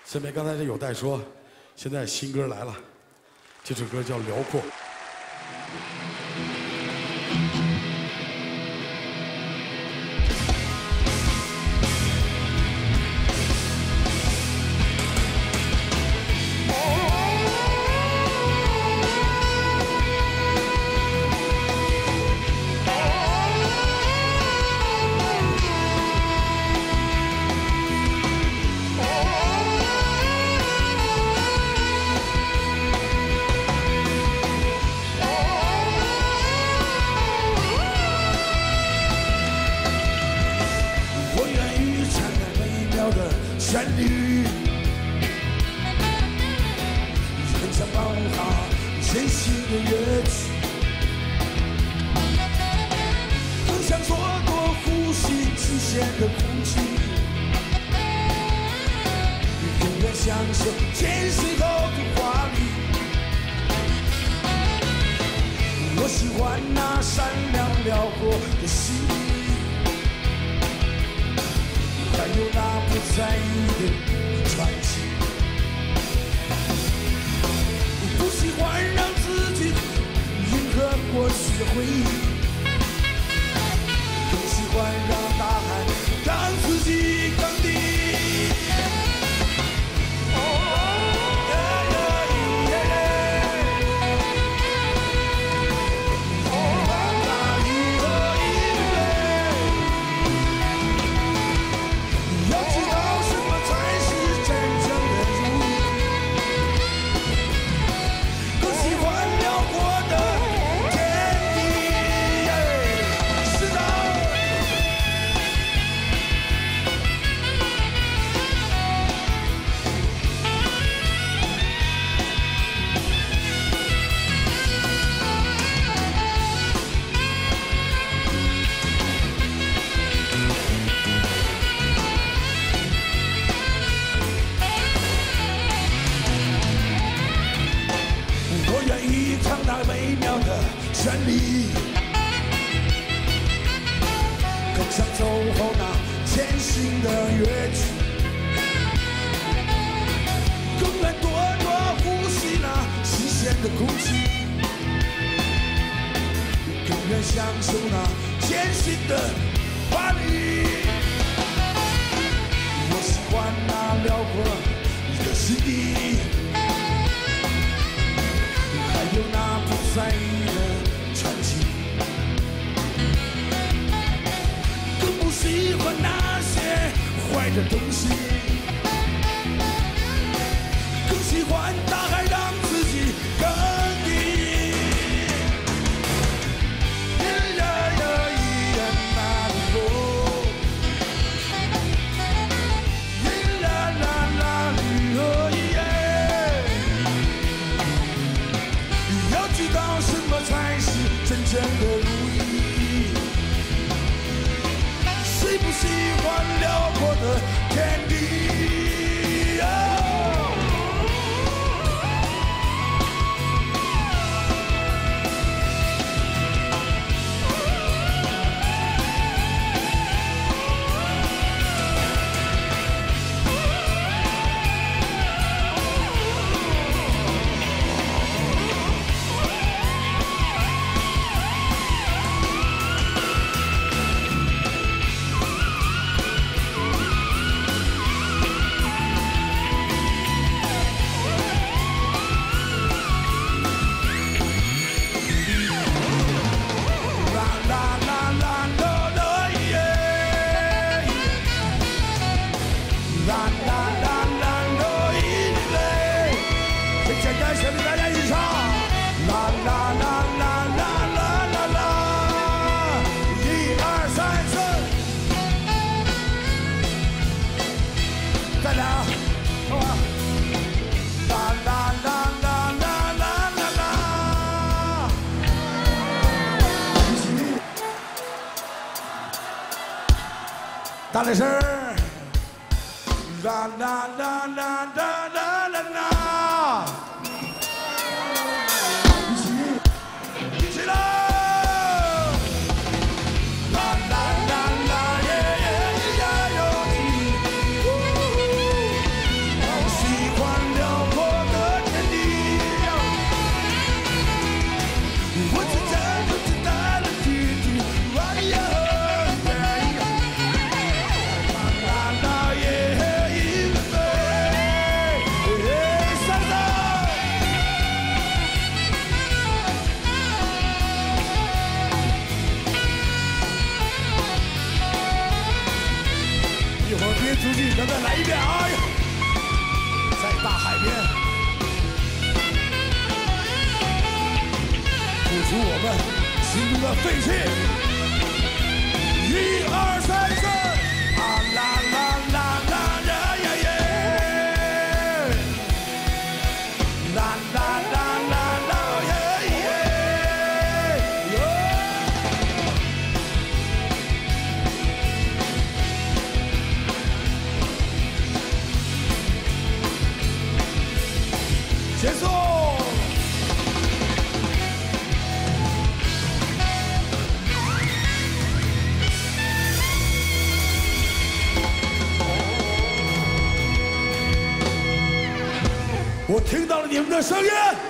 下面刚才这有待说，现在新歌来了，这首歌叫《辽阔》。旋律，很想保护好真心的乐曲，更想蹉跎呼吸极限的空气，永远享受艰辛后的华丽。我喜欢那闪亮辽阔的心。 还有那不在意的传奇，不喜欢让自己迎合过去的回忆，更喜欢让大海让自己更低。 旋律，更想走后那艰辛的乐曲，更愿多多呼吸那新鲜的空气，更愿享受那艰辛的华丽。我喜欢那辽阔的心底，还有那不在意的。 传奇，更不喜欢那些坏的东西，更喜欢大海让自己更低。呀呀咿呀那里哦，咿啦啦啦哩哦咿耶，要知道什么才是。 真正的如意，谁不喜欢辽阔的天地？大点声儿！啦啦啦啦啦啦啦啦！一起喽！啦啦啦啦耶耶呀哟！ 要不要来一遍？哎呀，在大海边，付出我们心中的废气。1、2、3、4，啊啦啦啦啦呀呀耶，啦啦啦啦啦耶耶。结束。我听到了你们的声音。